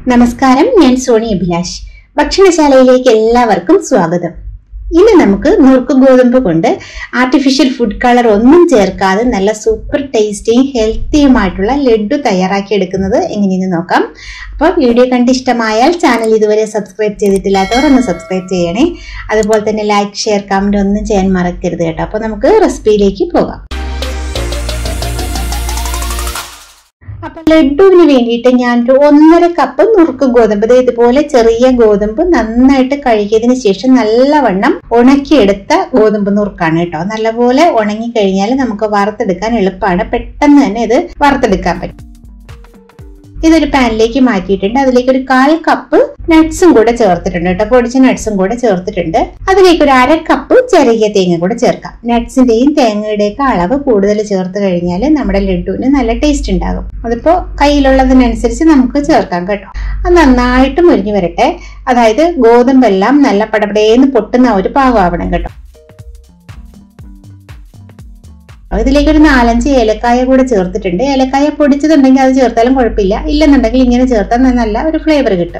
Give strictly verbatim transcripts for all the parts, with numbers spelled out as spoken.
നമസ്കാരം, ഞാൻ സോണി അഭിലാഷ്. ഭക്ഷണശാലയിലേക്ക് എല്ലാവർക്കും സ്വാഗതം. ഇന്ന് നമുക്ക് നുറുക്ക് ഗോതമ്പ് കൊണ്ട് ആർട്ടിഫിഷ്യൽ ഫുഡ് കളർ ഒന്നും ചേർക്കാതെ നല്ല സൂപ്പർ ടേസ്റ്റിയും ഹെൽത്തിയുമായിട്ടുള്ള ലഡു തയ്യാറാക്കി എടുക്കുന്നത് എങ്ങനെയെന്ന് നോക്കാം. അപ്പോൾ വീഡിയോ കണ്ട് ഇഷ്ടമായാൽ ചാനൽ ഇതുവരെ സബ്സ്ക്രൈബ് ചെയ്തിട്ടില്ലാത്തവർ ഒന്ന് സബ്സ്ക്രൈബ് ചെയ്യണേ. അതുപോലെ തന്നെ ലൈക്ക്, ഷെയർ, കമന്റ് ഒന്നും ചെയ്യാൻ മറക്കരുത് കേട്ടോ. അപ്പോൾ നമുക്ക് റെസിപ്പിയിലേക്ക് പോകാം. അപ്പൊ ലഡുവിന് വേണ്ടിയിട്ട് ഞാൻ ഒരു ഒന്നര കപ്പ് നുറുക്ക് ഗോതമ്പ്, ഇതുപോലെ ചെറിയ ഗോതമ്പ് നന്നായിട്ട് കഴുകിയതിന് ശേഷം നല്ലവണ്ണം ഉണക്കിയെടുത്ത ഗോതമ്പ് നുറുക്കാണ് കേട്ടോ. നല്ലപോലെ ഉണങ്ങി കഴിഞ്ഞാൽ നമുക്ക് വറുത്തെടുക്കാൻ എളുപ്പമാണ്. പെട്ടെന്ന് തന്നെ ഇത് വറുത്തെടുക്കാൻ പറ്റും. ഇതൊരു പാനിലേക്ക് മാറ്റിയിട്ടുണ്ട്. അതിലേക്ക് ഒരു കാൽ കപ്പ് നട്ട്സും കൂടെ ചേർത്തിട്ടുണ്ട് കേട്ടോ. പൊടിച്ച നട്ട്സും കൂടെ ചേർത്തിട്ടുണ്ട്. അതിലേക്ക് ഒരു അര കപ്പ് ചെറിയ തേങ്ങ കൂടെ ചേർക്കാം. നട്ട്സിന്റെയും തേങ്ങയുടെയൊക്കെ അളവ് കൂടുതൽ ചേർത്ത് കഴിഞ്ഞാൽ നമ്മുടെ ലഡുവിന് നല്ല ടേസ്റ്റ് ഉണ്ടാകും. അതിപ്പോ കയ്യിലുള്ളതിനനുസരിച്ച് നമുക്ക് ചേർക്കാം കേട്ടോ. അത് നന്നായിട്ട് മുരിഞ്ഞു വരട്ടെ. അതായത് ഗോതമ്പെല്ലാം നല്ല പടപടേന്ന് പൊട്ടുന്ന ഒരു പാകമാവണം കേട്ടോ. ഇതിലേക്ക് ഒരു നാലഞ്ച് ഏലക്കായ കൂടെ ചേർത്തിട്ടുണ്ട്. ഏലക്കായ പൊടിച്ചതുണ്ടെങ്കിൽ അത് ചേർത്താലും കുഴപ്പമില്ല. ഇല്ലെന്നുണ്ടെങ്കിൽ ഇങ്ങനെ ചേർത്താൽ നല്ല ഒരു ഫ്ലേവർ കിട്ടും.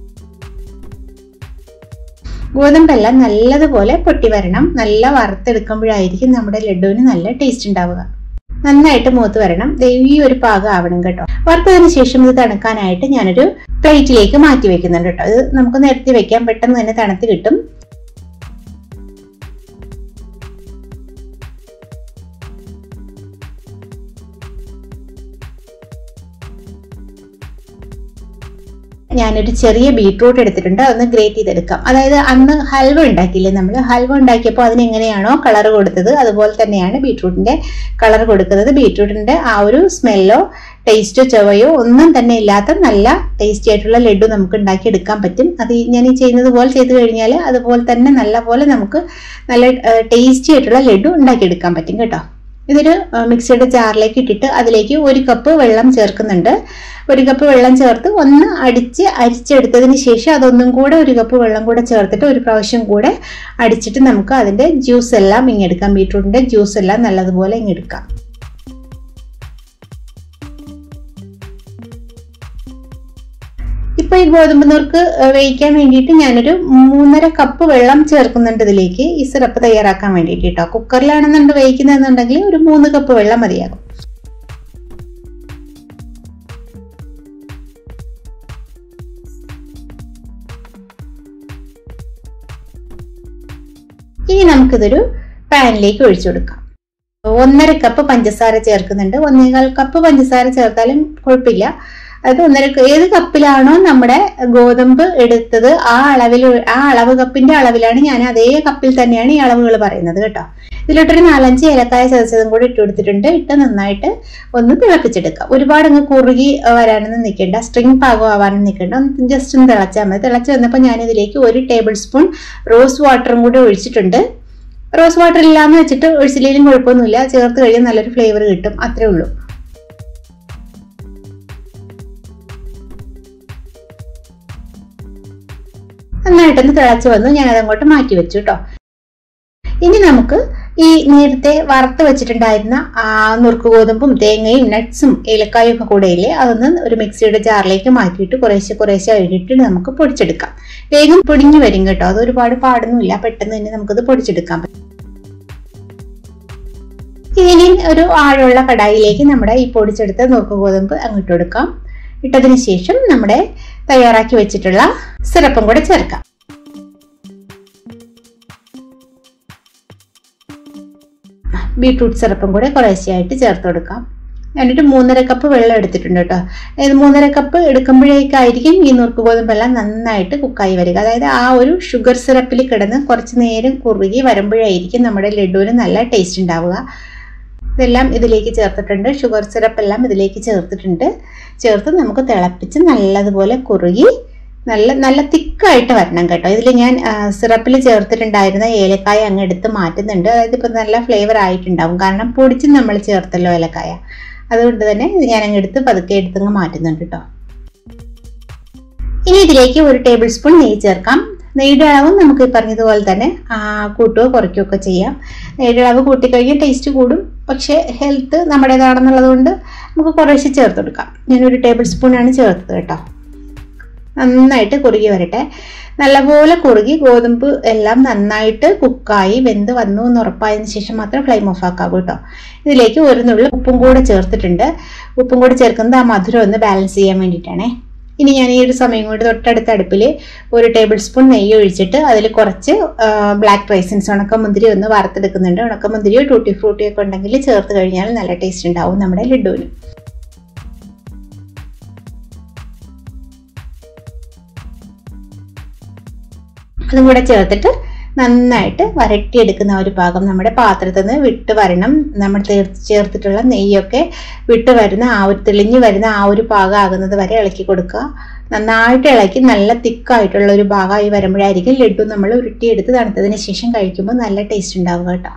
ഗോതമ്പെല്ലാം നല്ലതുപോലെ പൊട്ടി വരണം. നല്ല വറുത്തെടുക്കുമ്പോഴായിരിക്കും നമ്മുടെ ലഡുവിന് നല്ല ടേസ്റ്റ് ഉണ്ടാവുക. നന്നായിട്ട് മൂത്ത് വരണം. ഈ ഒരു പാകം ആവണം കേട്ടോ. വറുത്തതിന് ശേഷം ഇത് തണുക്കാനായിട്ട് ഞാനൊരു പ്ലേറ്റിലേക്ക് മാറ്റി വെക്കുന്നുണ്ട് കേട്ടോ. ഇത് നമുക്ക് നിരത്തി വെക്കാം, പെട്ടെന്ന് തന്നെ തണുത്ത് കിട്ടും. ഞാനൊരു ചെറിയ ബീട്രൂട്ട് എടുത്തിട്ടുണ്ട്. അതൊന്ന് ഗ്രേറ്റ് ചെയ്തെടുക്കാം. അതായത് അന്ന് ഹൽവ ഉണ്ടാക്കിയില്ലേ നമ്മൾ, ഹൽവ ഉണ്ടാക്കിയപ്പോൾ അതിനെങ്ങനെയാണോ കളർ കൊടുത്തത് അതുപോലെ തന്നെയാണ് ബീട്രൂട്ടിന്റെ കളർ കൊടുക്കുന്നത്. ബീട്രൂട്ടിന്റെ ആ ഒരു സ്മെല്ലോ ടേസ്റ്റോ ചൊവയോ ഒന്നും തന്നെ ഇല്ലാത്ത നല്ല ടേസ്റ്റി ആയിട്ടുള്ള ലഡു നമുക്ക് ഉണ്ടാക്കി എടുക്കാൻ പറ്റും. അത് ഞാൻ ഈ ചെയ്യുന്നത് പോലെ ചെയ്ത് കഴിഞ്ഞാൽ അതുപോലെ തന്നെ നല്ല പോലെ നമുക്ക് നല്ല ടേസ്റ്റി ആയിട്ടുള്ള ലഡു ഉണ്ടാക്കിയെടുക്കാൻ പറ്റും കേട്ടോ. ഇതൊരു മിക്സിയുടെ ജാറിലേക്ക് ഇട്ടിട്ട് അതിലേക്ക് ഒരു കപ്പ് വെള്ളം ചേർക്കുന്നുണ്ട്. ഒരു കപ്പ് വെള്ളം ചേർത്ത് ഒന്ന് അടിച്ച് അരിച്ചെടുത്തതിന് ശേഷം അതൊന്നും കൂടെ ഒരു കപ്പ് വെള്ളം കൂടെ ചേർത്തിട്ട് ഒരു പ്രാവശ്യം കൂടെ അടിച്ചിട്ട് നമുക്ക് അതിന്റെ ജ്യൂസ് എല്ലാം ഇങ്ങെടുക്കാം. ബീട്രൂട്ടിന്റെ ജ്യൂസ് എല്ലാം നല്ലതുപോലെ ഇങ്ങെടുക്കാം. ഇപ്പൊ ഈ ഗോതമ്പ് നുറുക്ക് വേവിക്കാൻ വേണ്ടിയിട്ട് ഞാനൊരു മൂന്നര കപ്പ് വെള്ളം ചേർക്കുന്നുണ്ട് ഇതിലേക്ക്, ഈ സിറപ്പ് തയ്യാറാക്കാൻ വേണ്ടിയിട്ട് കേട്ടോ. കുക്കറിലാണെന്നുണ്ട് വേവിക്കുന്നതെന്നുണ്ടെങ്കിൽ ഒരു മൂന്ന് കപ്പ് വെള്ളം മതിയാകും. ഇനി നമുക്കിതൊരു പാനിലേക്ക് ഒഴിച്ചു കൊടുക്കാം. ഒന്നര കപ്പ് പഞ്ചസാര ചേർക്കുന്നുണ്ട്. ഒന്നേകാൽ കപ്പ് പഞ്ചസാര ചേർത്താലും കുഴപ്പമില്ല. അത് ഒന്നര ഏത് കപ്പിലാണോ നമ്മുടെ ഗോതമ്പ് എടുത്തത് ആ അളവിൽ, ആ അളവ് കപ്പിന്റെ അളവിലാണ് ഞാൻ അതേ കപ്പിൽ തന്നെയാണ് ഈ അളവുകൾ പറയുന്നത് കേട്ടോ. ഇതിലോട്ടൊരു നാലഞ്ച് ഏലക്കായ ചതച്ചതും കൂടി ഇട്ട് കൊടുത്തിട്ടുണ്ട്. ഇട്ട് നന്നായിട്ട് ഒന്ന് തിളപ്പിച്ചെടുക്കാം. ഒരുപാട് അങ്ങ് കുറുകി വരാനൊന്നും നിൽക്കേണ്ട, സ്ട്രിങ് പാകം ആവാനും നിൽക്കേണ്ട. ഒന്ന് ജസ്റ്റ് ഒന്ന് തിളച്ചാൽ മതി. തിളച്ച് വന്നപ്പോൾ ഞാൻ ഇതിലേക്ക് ഒരു ടേബിൾ സ്പൂൺ റോസ് വാട്ടറും കൂടി ഒഴിച്ചിട്ടുണ്ട്. റോസ് വാട്ടർ ഇല്ലാന്ന് വെച്ചിട്ട് ഒഴിച്ചില്ലെങ്കിലും കുഴപ്പമൊന്നുമില്ല. ചേർത്ത് കഴിയാൻ നല്ലൊരു ഫ്ലേവർ കിട്ടും. അത്രേ ഉള്ളൂ. നന്നായിട്ടൊന്ന് തിളച്ച് വന്നു. ഞാൻ അതങ്ങോട്ട് മാറ്റി വെച്ചു കേട്ടോ. ഇനി നമുക്ക് ഈ നേരത്തെ വറുത്ത് വെച്ചിട്ടുണ്ടായിരുന്ന ആ നുറുക്ക് ഗോതമ്പും തേങ്ങയും നട്ട്സും ഏലക്കായും ഒക്കെ കൂടെ ഇല്ലേ, അതൊന്ന് ഒരു മിക്സിയുടെ ജാറിലേക്ക് മാറ്റിയിട്ട് കുറേശ്ശെ കുറേശ്ശെ ഇട്ടിട്ട് നമുക്ക് പൊടിച്ചെടുക്കാം. വേഗം പൊടിഞ്ഞു വരും കേട്ടോ. അത് ഒരുപാട് പാടൊന്നുമില്ല, പെട്ടെന്ന് തന്നെ നമുക്കത് പൊടിച്ചെടുക്കാൻ പറ്റും. ഇനി ഒരു ആഴമുള്ള കടായിലേക്ക് നമ്മുടെ ഈ പൊടിച്ചെടുത്ത നുറുക്ക് ഗോതമ്പ് അങ്ങോട്ട് കൊടുക്കാം. ഇട്ടതിന് ശേഷം നമ്മുടെ തയ്യാറാക്കി വെച്ചിട്ടുള്ള സിറപ്പും കൂടെ ചേർക്കാം. ബീട്രൂട്ട് സിറപ്പും കൂടെ കുറേശ്ശെയായിട്ട് ചേർത്ത് കൊടുക്കാം. എന്നിട്ട് മൂന്നര കപ്പ് വെള്ളം എടുത്തിട്ടുണ്ട് കേട്ടോ. ഇത് മൂന്നര കപ്പ് എടുക്കുമ്പോഴേക്കായിരിക്കും ഈ നുറുക്ക് ഗോതമ്പെല്ലാം നന്നായിട്ട് കുക്കായി വരിക. അതായത് ആ ഒരു ഷുഗർ സിറപ്പിൽ കിടന്ന് കുറച്ച് നേരം കുറുകി വരുമ്പോഴായിരിക്കും നമ്മുടെ ലഡുവിന് നല്ല ടേസ്റ്റ് ഉണ്ടാവുക. ഇതെല്ലാം ഇതിലേക്ക് ചേർത്തിട്ടുണ്ട്. ഷുഗർ സിറപ്പ് എല്ലാം ഇതിലേക്ക് ചേർത്തിട്ടുണ്ട്. ചേർത്ത് നമുക്ക് തിളപ്പിച്ച് നല്ലതുപോലെ കുറുകി നല്ല നല്ല തിക്കായിട്ട് വരണം കേട്ടോ. ഇതിൽ ഞാൻ സിറപ്പിൽ ചേർത്തിട്ടുണ്ടായിരുന്ന ഏലക്കായ അങ്ങ് എടുത്ത് മാറ്റുന്നുണ്ട്. അതായത് ഇപ്പം നല്ല ഫ്ലേവർ ആയിട്ടുണ്ടാവും, കാരണം പൊടിച്ച് നമ്മൾ ചേർത്തല്ലോ ഏലക്കായ. അതുകൊണ്ട് തന്നെ ഇത് ഞാൻ അങ്ങ് എടുത്ത് പതുക്കെ എടുത്തങ്ങ് മാറ്റുന്നുണ്ട് കേട്ടോ. ഇനി ഇതിലേക്ക് ഒരു ടേബിൾ സ്പൂൺ നെയ്യ് ചേർക്കാം. നെയ്യുടെ അളവ് നമുക്ക് പറഞ്ഞതുപോലെ തന്നെ കൂട്ടുകയോ കുറയ്ക്കുകയോ ഒക്കെ ചെയ്യാം. നെയ്യുടെ അളവ് കൂട്ടിക്കഴിഞ്ഞാൽ ടേസ്റ്റ് കൂടും, പക്ഷേ ഹെൽത്ത് നമ്മുടേതാണെന്നുള്ളത് കൊണ്ട് നമുക്ക് കുറേശ്ശെ ചേർത്ത് കൊടുക്കാം. ഞാനൊരു ടേബിൾ സ്പൂണാണ് ചേർത്തത് കേട്ടോ. നന്നായിട്ട് കുറുകി വരട്ടെ. നല്ലപോലെ കുറുകി ഗോതമ്പ് എല്ലാം നന്നായിട്ട് കുക്കായി വെന്ത് വന്നു എന്ന് ഉറപ്പായതിനു ശേഷം മാത്രം ഫ്ലെയിം ഓഫ് ആക്കാവൂ കേട്ടോ. ഇതിലേക്ക് ഒരു നുള്ളി ഉപ്പും കൂടെ ചേർത്തിട്ടുണ്ട്. ഉപ്പും കൂടെ ചേർക്കുന്നത് ആ മധുരം ഒന്ന് ബാലൻസ് ചെയ്യാൻ വേണ്ടിയിട്ടാണേ. ഇനി ഞാൻ ഈ ഒരു സമയം കൊണ്ട് തൊട്ടടുത്ത അടുപ്പിൽ ഒരു ടേബിൾ സ്പൂൺ നെയ്യ് ഒഴിച്ചിട്ട് അതിൽ കുറച്ച് ബ്ലാക്ക് റൈസിൻസ് ഉണക്കമുന്തിരി ഒന്ന് വറുത്തെടുക്കുന്നുണ്ട്. ഉണക്കമുന്തിരിയോ ടൂട്ടി ഫ്രൂട്ടിയോ ഒക്കെ ഉണ്ടെങ്കിൽ ചേർത്ത് കഴിഞ്ഞാൽ നല്ല ടേസ്റ്റ് ഉണ്ടാവും നമ്മുടെ ലഡുവിന്. അതും കൂടെ ചേർത്തിട്ട് നന്നായിട്ട് വരട്ടിയെടുക്കുന്ന ഒരു പാകം നമ്മുടെ പാത്രത്തിൽ നിന്ന് വിട്ട് വരണം. നമ്മൾ ചേർത്തിട്ടുള്ള നെയ്യൊക്കെ വിട്ട് വരുന്ന ആ ഒരു തെളിഞ്ഞു വരുന്ന ആ ഒരു പാകം ആകുന്നത് വരെ ഇളക്കി കൊടുക്കുക. നന്നായിട്ട് ഇളക്കി നല്ല തിക്കായിട്ടുള്ള ഒരു ഭാഗമായി വരുമ്പോഴായിരിക്കും ലഡു നമ്മൾ ഉരുട്ടിയെടുത്ത് തണുത്തതിന് ശേഷം കഴിക്കുമ്പോൾ നല്ല ടേസ്റ്റ് ഉണ്ടാവുക കേട്ടോ.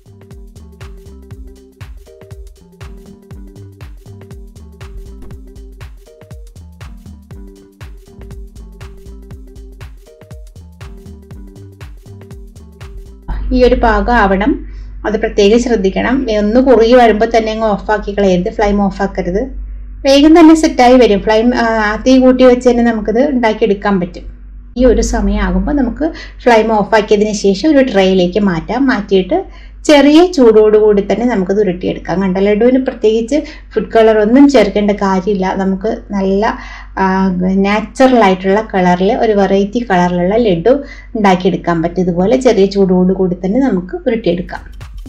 ഈ ഒരു പാകം ആവണം, അത് പ്രത്യേകം ശ്രദ്ധിക്കണം. ഒന്ന് കുറുകി വരുമ്പോൾ തന്നെ അങ്ങ് ഓഫാക്കി കളയരുത്, ഫ്ലെയിം ഓഫാക്കരുത്. വേഗം തന്നെ സെറ്റായി വരും. ഫ്ലെയിം തീ കൂട്ടി വെച്ച് തന്നെ നമുക്കിത് ഉണ്ടാക്കിയെടുക്കാൻ പറ്റും. ഈ ഒരു സമയമാകുമ്പോൾ നമുക്ക് ഫ്ലെയിം ഓഫാക്കിയതിന് ശേഷം ഒരു ട്രേയിലേക്ക് മാറ്റാം. മാറ്റിയിട്ട് ചെറിയ ചൂടോടുകൂടി തന്നെ നമുക്കത് ഉരുട്ടിയെടുക്കാം. കണ്ട ലഡുവിന് പ്രത്യേകിച്ച് ഫുഡ് കളർ ഒന്നും ചേർക്കേണ്ട കാര്യമില്ല. നമുക്ക് നല്ല നാച്ചുറൽ ആയിട്ടുള്ള കളറിൽ ഒരു വെറൈറ്റി കളറിലുള്ള ലഡു ഉണ്ടാക്കിയെടുക്കാൻ പറ്റും. ഇതുപോലെ ചെറിയ ചൂടോടുകൂടി തന്നെ നമുക്ക് ഉരുട്ടിയെടുക്കാം.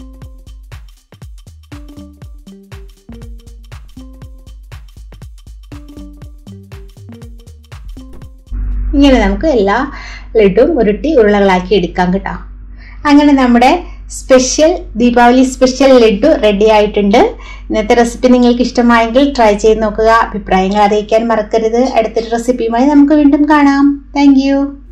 ഇങ്ങനെ നമുക്ക് എല്ലാ ലഡുവും ഉരുട്ടി ഉരുളകളാക്കി എടുക്കാം കേട്ടോ. അങ്ങനെ നമ്മുടെ special Deepavali special laddu ready ആയിട്ടുണ്ട്. ഇന്നത്തെ റെസിപ്പി നിങ്ങൾക്ക് ഇഷ്ടമായെങ്കിൽ ട്രൈ ചെയ്ത് നോക്കുക. അഭിപ്രായങ്ങൾ അറിയിക്കാൻ മറക്കരുത്. അടുത്തൊരു റെസിപ്പിയുമായി നമുക്ക് വീണ്ടും കാണാം. താങ്ക്